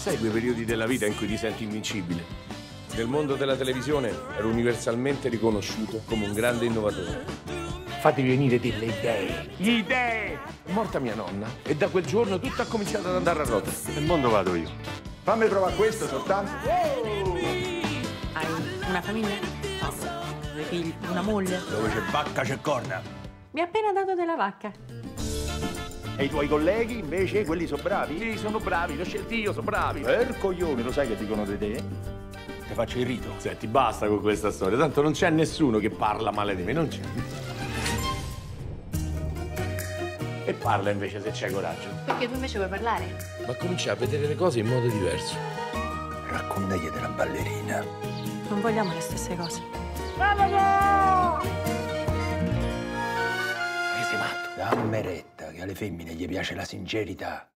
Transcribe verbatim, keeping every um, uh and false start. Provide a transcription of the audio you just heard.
sai quei periodi della vita in cui ti senti invincibile? Nel mondo della televisione ero universalmente riconosciuto come un grande innovatore. Fate venire delle idee. Idee! È morta mia nonna e da quel giorno tutto ha cominciato ad andare a rotolo. Nel mondo vado io. Fammi provare questo soltanto. Hai una famiglia? No. Due figli? Una moglie? Dove c'è vacca c'è corna. Mi ha appena dato della vacca. E i tuoi colleghi, invece, quelli sono bravi? Sì, sono bravi, li ho scelti io, sono bravi. Per coglione, lo sai che dicono di te? Ti faccio il rito. Senti, basta con questa storia, tanto non c'è nessuno che parla male di me, non c'è. E parla invece se c'hai coraggio. Perché tu invece vuoi parlare? Ma comincia a vedere le cose in modo diverso. Raccontagli della ballerina. Non vogliamo le stesse cose. Che sei matto? Dammi retta, che alle femmine gli piace la sincerità.